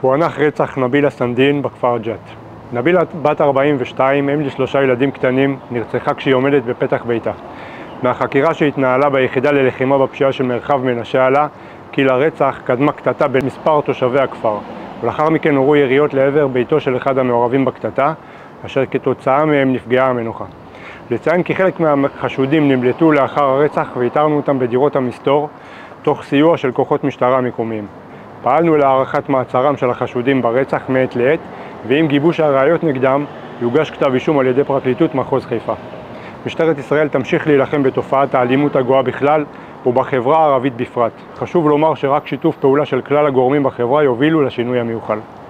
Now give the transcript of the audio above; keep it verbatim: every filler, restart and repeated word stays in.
פוענח רצח נבילה סנדין בכפר ג'ת. נבילה בת ארבעים ושתיים, אם לשלושה ילדים קטנים, נרצחה כשהיא עומדת בפתח ביתה. מהחקירה שהתנהלה ביחידה ללחימה בפשיעה של מרחב מנשה עלה כי לרצח קדמה קטטה בין מספר תושבי הכפר, ולאחר מכן הורו יריות לעבר ביתו של אחד המעורבים בקטטה, אשר כתוצאה מהם נפגעה המנוחה. לציין כי חלק מהחשודים נמלטו לאחר הרצח ואיתרנו אותם בדירות המסתור, תוך סיוע של כוחות משטרה מקומיים. פעלנו להארכת מעצרם של החשודים ברצח מעת לעת, ועם גיבוש הראיות נגדם יוגש כתב אישום על ידי פרקליטות מחוז חיפה. משטרת ישראל תמשיך להילחם בתופעת האלימות הגואה בכלל ובחברה הערבית בפרט. חשוב לומר שרק שיתוף פעולה של כלל הגורמים בחברה יובילו לשינוי המיוחל.